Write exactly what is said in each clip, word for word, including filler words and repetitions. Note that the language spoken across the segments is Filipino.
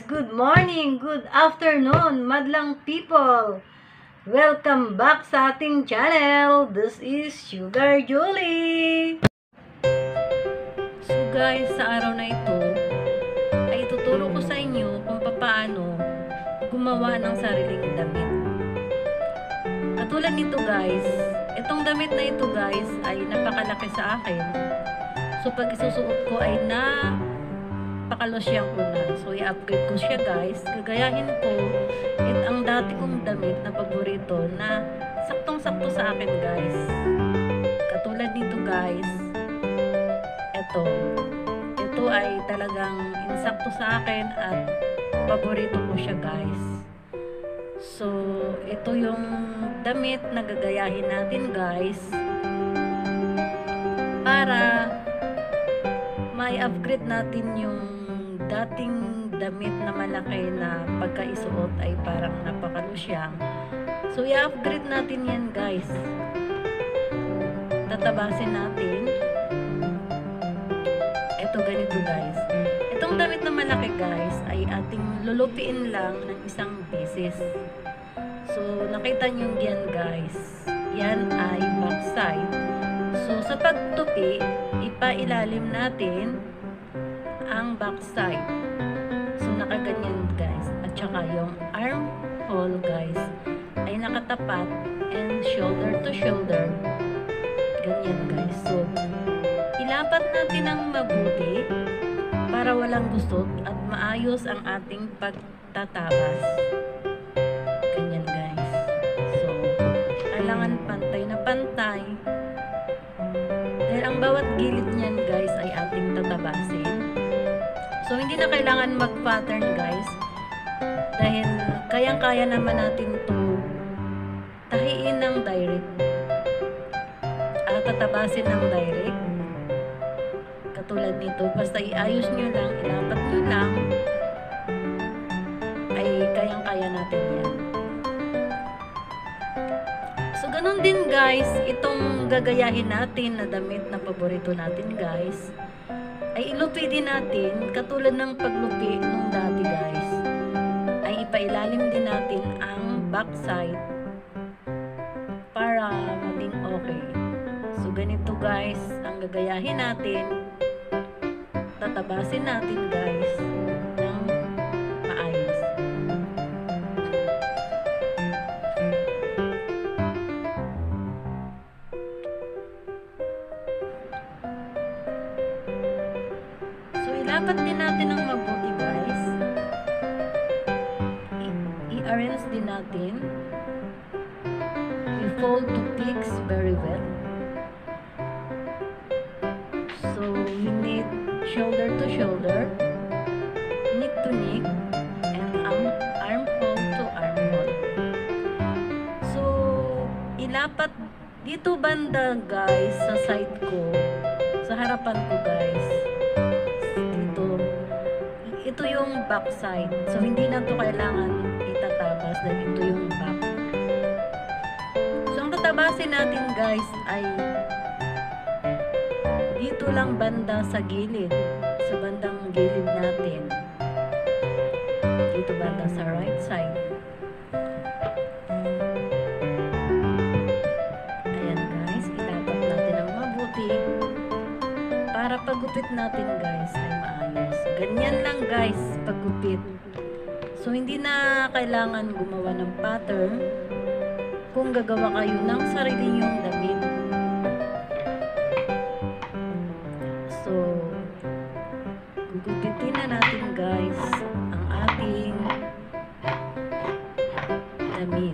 good morning, good afternoon, madlang people. Welcome back sa ating channel. This is Sugar Julie. So guys, sa araw na ito, ay tuturo ko sa inyo kung paano gumawa ng sariling damit. Katulad nito guys, itong damit na ito guys ay napakalaki sa akin. So pag isusuot ko ay na pakalosyang ko na. So, i-upgrade ko siya guys. Gagayahin ko it ang dati kong damit na paborito na saktong-sakto sa akin guys. Katulad nito guys. Ito. Ito ay talagang insakto sa akin at paborito ko siya guys. So, ito yung damit na gagayahin natin guys. Para may upgrade natin yung dating damit na malaki na pagkaisuot ay parang napakalusyang. So, i-upgrade natin yan guys. Tatabasin natin. Ito ganito guys. Itong damit na malaki guys ay ating lulupiin lang ng isang beses. So, nakita nyo yan guys. Yan ay backside. So, sa pagtupi, ipailalim natin ang backside. So, nakaganyan guys. At saka yung armhole guys ay nakatapat and shoulder to shoulder. Ganyan guys. So, ilapat natin ang mabuti para walang gusot at maayos ang ating pagtatabas. Ganyan guys. So, kailangan pantay na pantay. Dahil ang bawat gilid niyan guys ay ating tatabasin. So, hindi na kailangan mag-pattern guys. Dahil kayang-kaya naman natin to tahiin ng direct. At tatabasin ng direct. Katulad nito. Basta iayos nyo lang, ilapat nyo lang. Ay kayang-kaya natin yan. So, ganun din guys. Itong gagayahin natin na damit na paborito natin guys. Ay ilupi din natin, katulad ng paglupi nung dati guys, ay ipailalim din natin ang backside para maging okay. So ganito guys, ang gagayahin natin, tatabasin natin guys ng maayos. Dapat din natin ang mabuti guys. I-arrange din natin. I-fold to peaks very well. So, we need shoulder to shoulder, neck to neck, and arm, armhole to armhole. So, ilapat dito banda guys sa side ko, sa harapan ko guys. Ito yung back side. So, hindi na ito kailangan itatabas dahil ito yung back. So, ang tatabasin natin guys ay dito lang banda sa gilid. Sa bandang gilid natin. Dito banda sa right side. Ayan guys. Ilapat natin ang mabuti para pagupit natin guys ay maayos. Ganyan lang guys, paggupit. So, hindi na kailangan gumawa ng pattern kung gagawa kayo ng sarili nyong damit. So, gugupitin na natin guys ang ating damit.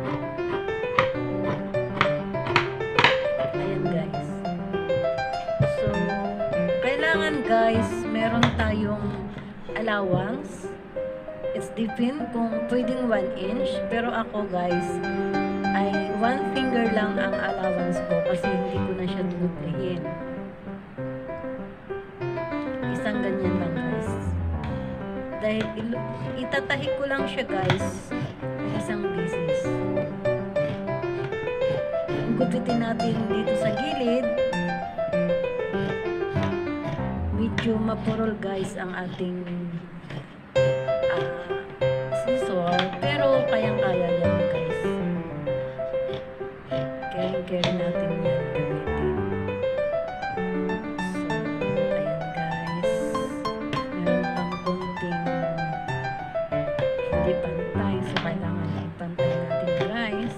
Ayan guys. So, kailangan guys, meron tayong allowance. It's depend kung pwedeng one inch. Pero ako guys, ay one finger lang ang allowance ko kasi hindi ko na siya duduplihin. Isang ganyan lang guys. Dahil itatahi ko lang siya guys isang beses. Gupitin natin dito sa gilid. Medyo mapurol guys ang ating uh, motor, pero kayang-kaya yan guys. Carry-carry natin yan gamitin. So, ayan guys. Meron pang konting hindi pantay. So, kailangan ipantay natin guys.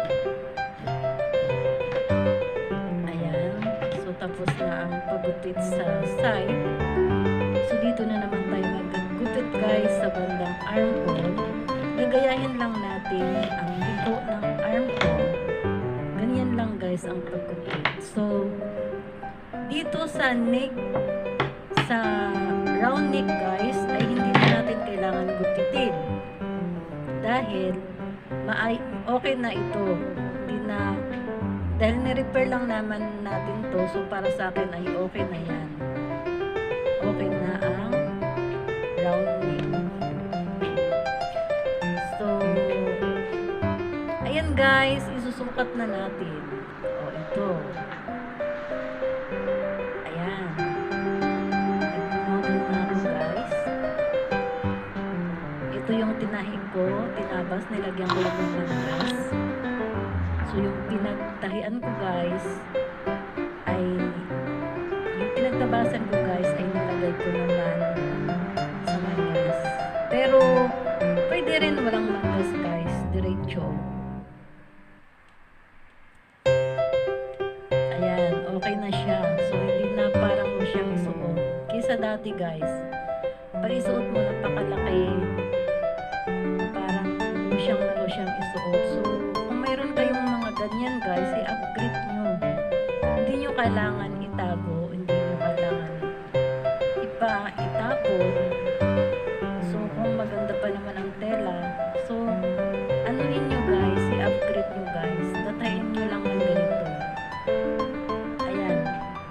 Ayan. So, tapos na ang paggupit sa side. So, dito na naman tayo maggupit guys sa bandang armhole. Gagayahin lang natin ang liko ng armhole. Ganyan lang guys ang paggupit. So, dito sa neck, sa round neck guys, ay hindi na natin kailangan gupitin. Dahil, maay okay na ito. Hindi na, dahil ni-repair lang naman natin to, so para sa akin ay okay na yan. Okay na ang round neck. So, ayan guys, isusukat na natin. O, ito. Ayan. Nag-model na ako guys. Ito yung tinahig ko, tinabas, nilagyan ko lang ng mangas. So, yung pinagtahian ko guys, ay, yung pinagtabasan ko guys, ay nilagay ko naman sa mangas. Pero, pwede rin walang mangas guys, diretso. Ayan, okay na siya. So, hindi na parang mo siyang isuot. Kaysa dati guys, pag isuot mo napakalaki, parang mo siyang mo siyang isuot. So, kung mayroon kayong mga ganyan guys, i-upgrade nyo. Hindi nyo kailangan itago, hindi nyo kailangan ipa itapon. So, kung maganda pa naman ang tela, so, ano nyo guys, i-upgrade nyo guys. Datayin nyo lang ng ganito. Ayan.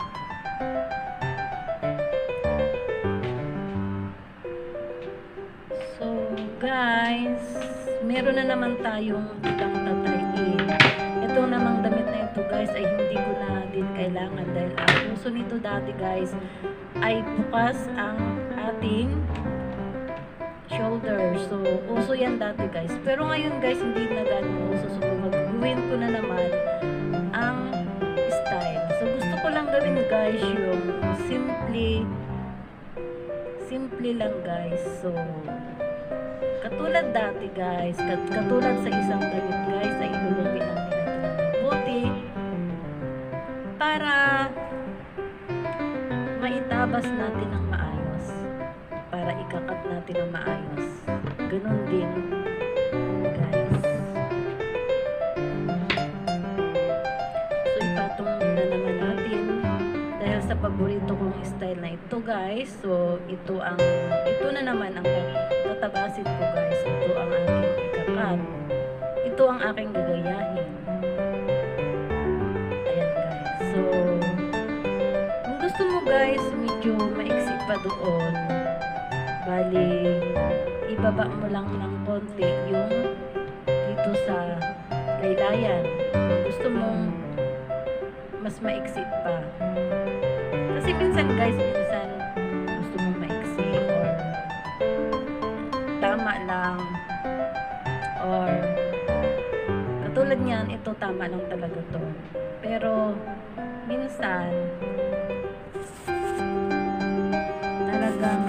So, guys, meron na naman tayong ibang tatayin. Ito namang damit na ito guys ay hindi ko na din kailangan dahil ang uso nito dati guys ay bukas ang ating shoulder. So, uso yan dati guys. Pero ngayon guys, hindi na ganun uso. So, gagawin ko na naman ang style. So, gusto ko lang gawin guys yung simply simple lang guys. So, katulad dati guys, kat katulad sa isang damit guys, ay ilulupin natin ito ng mabuti para maitabas natin ng maayos, para ikakat natin ng maayos. Ganun din guys. So, ipatong na naman natin dahil sa paborito kong style na ito guys. So, ito ang ito na naman ang tatabasin ko guys. Ito ang aking ikakat. Ito ang aking gagayahin. Ayan guys. So, kung gusto mo guys, medyo maiksi pa doon. Bali, ibaba mo lang ng konti yung dito sa laylayan. Kung gusto mong mas maiksi pa. Kasi minsan guys, minsan gusto mong maiksi or tama lang or katulad niyan, ito tama lang talaga to. Pero minsan talagang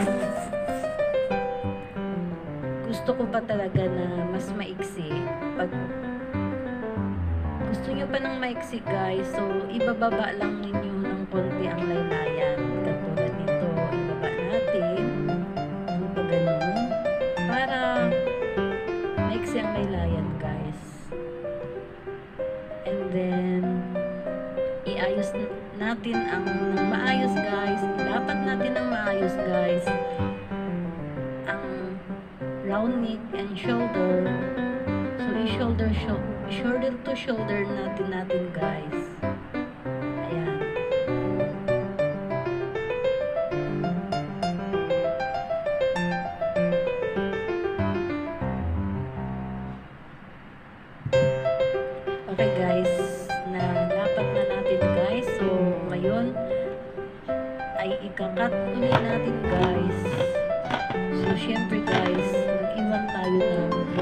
gusto ko pa talaga na mas maiksi. Pag gusto nyo pa ng maiksi guys, so ibababa lang ninyo ng konti ang laylayan. Katulad nito, ibaba natin ng pagganon para maiksi ang laylayan guys. And then iayos natin ang ng maayos guys. Ilapat natin ng maayos guys ang round neck and shoulder. So, i-shoulder shoulder to shoulder natin natin guys. Ayan. Okay guys, nalapat na natin guys. So, ngayon ay ikakat ulit natin guys. So, syempre guys, mag-iwan tayo ng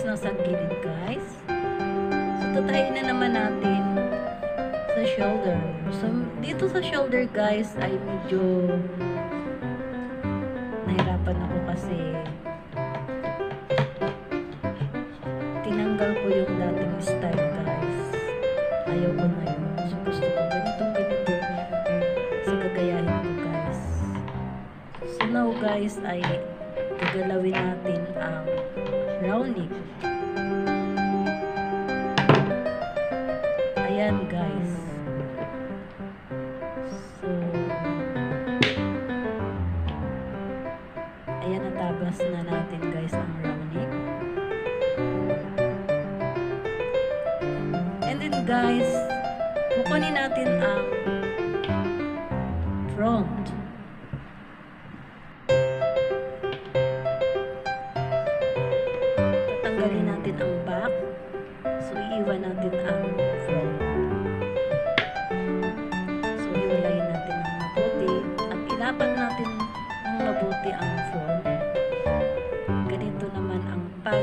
nasa gilid guys. So tatayin na naman natin sa shoulder. So dito sa shoulder guys ay medyo nahirapan ako kasi tinanggal ko yung dating style guys. Ayaw ko na yun. So gusto ko ganitong ganito sa gagayahin ko guys. So now guys ay gagalawin natin ang round neck. Ayan guys. So ayan, natabas na natin guys ang round neck. And then guys, kukunin natin ang front. Tatanggalin natin ang back. So iiwan natin ang front. So iwalayin natin ang mabuti at ilapat natin ng mabuti ang front. Ganito naman ang pag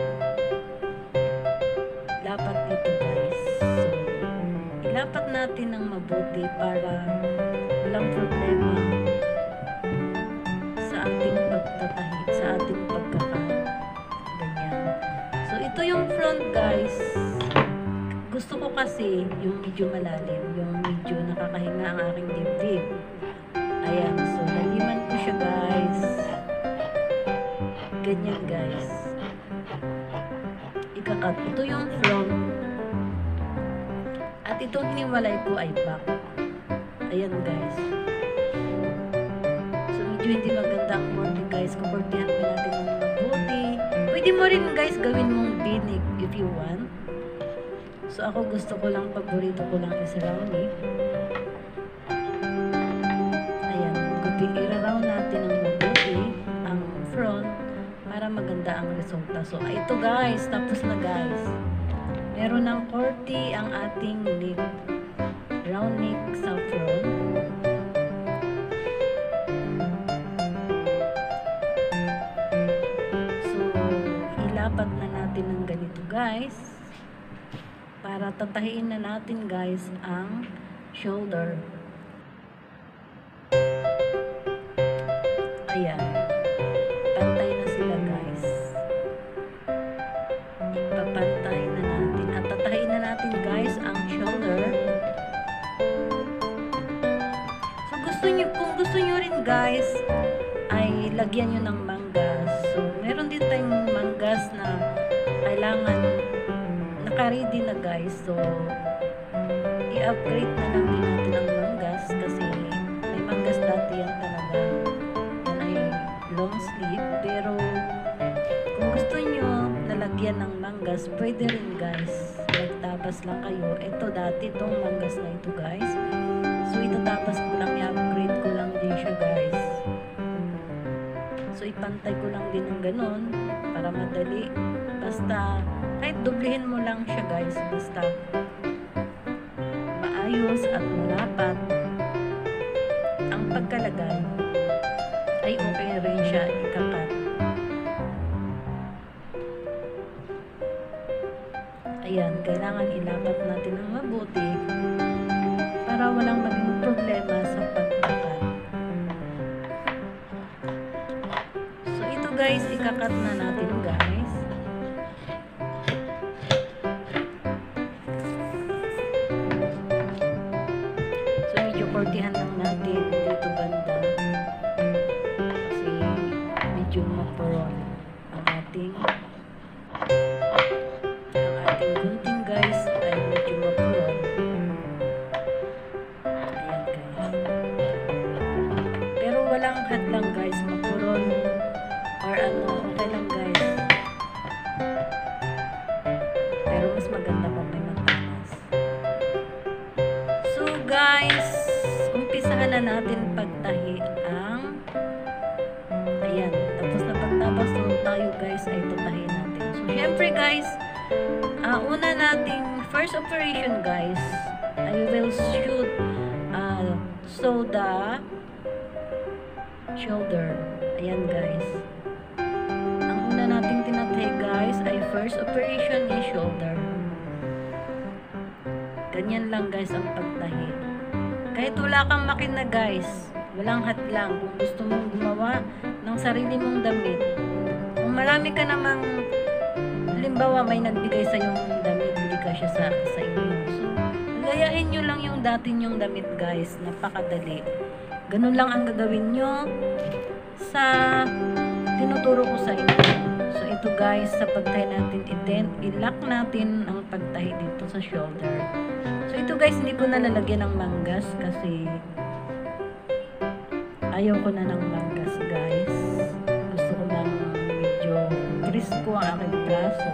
lapat nito guys. So ilapat natin ng mabuti para walang problema sa ating pagtatahi, sa ating pagkakaganyan. So ito yung front guys. Gusto ko kasi yung medyo malalim, yung medyo nakakahinga ang aking dibdib. Ayan, so laliman ko siya guys. Ganyan guys. Ikakat. Ito yung front. At itong hiniwalay ko ay back. Ayan guys. So medyo hindi maganda ang korte guys. Kukortehan ko natin ng mabuti. Pwede mo rin guys gawin mong binig if you want. So ako gusto ko lang, paborito ko lang is round neck. Ayan. I-round natin ng mabuti ang front para maganda ang resulta. So ito guys. Tapos na guys. Meron ng korte ang ating neck. Round neck sa front. So, ilapat na natin ng ganito guys. Para tatahiin na natin guys ang shoulder. Ayan. Pantay na sila guys. Ipapantay na natin. At tatahiin na natin guys ang shoulder. Nyo, kung gusto nyo rin guys ay lagyan nyo ng manggas. So meron din tayong manggas na kailangan naka-ready na guys. So i-upgrade na lang din natin ang manggas kasi may manggas dati yan talaga. Yan ay long sleeve. Pero kung gusto nyo nalagyan ng manggas, pwede rin guys. Magtabas lang kayo. Ito dati itong manggas na ito guys. So itatapas ko lang, i-upgrade ko lang din siya guys. So ipantay ko lang din ng ganun para madali. Basta kahit doblehin mo lang siya guys, basta maayos at malapat ang pagkalagay ay okay rin siya ikakat. Ayan, kailangan ilapat natin ng mabuti para walang maging problema sa pagkakat. So ito guys, ikakat na natin guys. So medyo kortihan lang natin dito banda kasi medyo mapuron ang ating ang ating gunting guys ay medyo mapuron. Walang hadlang guys, mapuron or ano, okay lang guys. Pero mas maganda pag may mataas. So guys, umpisahan na natin pagtahi ang ayan, tapos na pagtabas doon tayo guys ay tutahin natin. So syempre guys, uh, una nating first operation guys, I will shoot uh, so the shoulder. Ayan guys. Ang una nating tinatay guys ay first operation is shoulder. Ganyan lang guys ang pagtahi. Kahit wala kang makina guys, walang hadlang kung gusto mong gumawa ng sarili mong damit. Kung marami ka namang, halimbawa may nagbigay sa yung damit, hindi ka siya sa, sa inyo. So, gayahin nyo lang yung dati nyong damit guys, napakadali. Ganun lang ang gagawin nyo sa tinuturo ko sa inyo. So, ito guys, sa pagtahi natin, i-dent, i-lock natin ang pagtahi dito sa shoulder. So, ito guys, hindi ko na lalagyan ng manggas kasi ayaw ko na ng manggas guys. Gusto ko lang medyo crisko ang aking braso.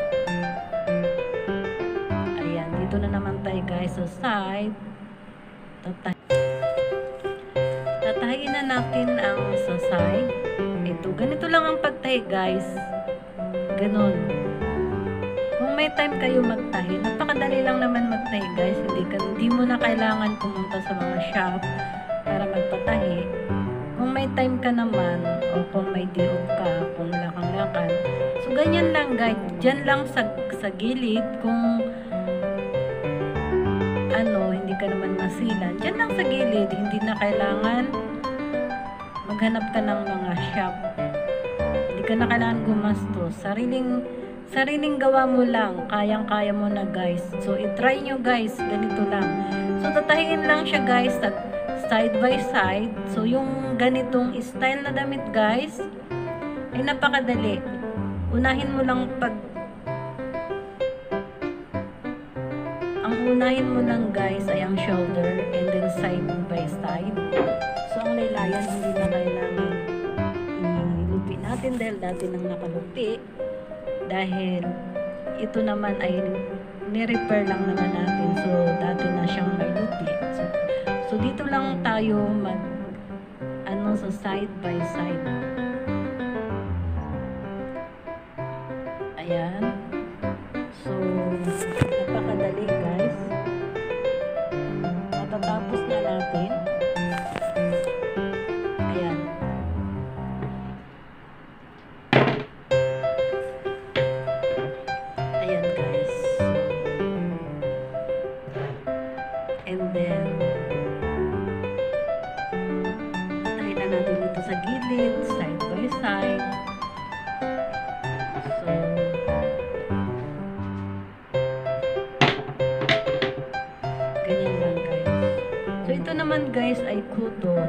Ayan, dito na naman tayo guys sa side. Tatay Tatahiin na natin ang sa side. Ito, ganito lang ang pagtahi guys. Ganon. Kung may time kayo magtahi, napakadali lang naman magtahi guys. Hindi, ka, hindi mo na kailangan pumunta sa mga shop para magpatahi. Kung may time ka naman, o kung may day off ka, kung wala kang lakad. So, ganyan lang guys. Diyan lang sa, sa gilid, kung ano, hindi ka naman masilan. Diyan lang sa gilid, hindi na kailangan maghanap ka ng mga shop. Hindi ka na kailangan gumastos. Sariling, sariling gawa mo lang. Kayang-kaya mo na guys. So, itry nyo guys. Ganito lang. So, tatahiin lang siya guys. Side by side. So, yung ganitong style na damit guys, ay napakadali. Unahin mo lang pag ang unahin mo lang guys ay ang shoulder and then side by side. So, ang laylayan hindi na kailangan ilupi natin dahil dati nang nakalupi. Dahil ito naman ay ni-repair lang naman natin. So, dati na siyang may lupi. So, so dito lang tayo mag ano sa side by side. Ayan. So, napakadali guys. Matatapos na natin. Ayan. Ayan guys. And then, tayo na natin dito sa gilid, side by side. So, ganyan lang guys. So, ito naman guys ay cotton.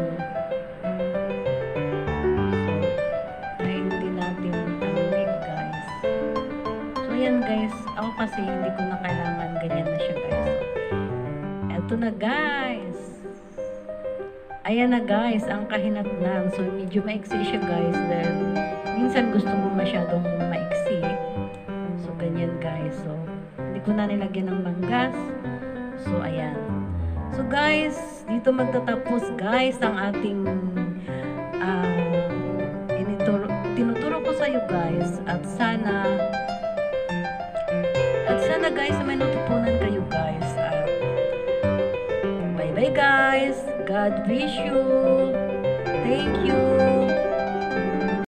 So, tayo din natin ang wig guys. So, ayan guys. Ako kasi hindi ko na kailangan ganyan na siya guys. Ito na guys. Ayan na guys, ang kahinatnan. So, medyo maiksi siya guys. Dahil minsan gusto mo masyadong maiksi. So, ganyan guys. So, hindi ko na nilagyan ng manggas. So, ayan. So, guys, dito magtatapos guys ang ating uh, inituro, tinuturo ko sa iyo guys. At sana at sana guys, may natutunan kayo guys. At bye-bye guys. God bless you. Thank you.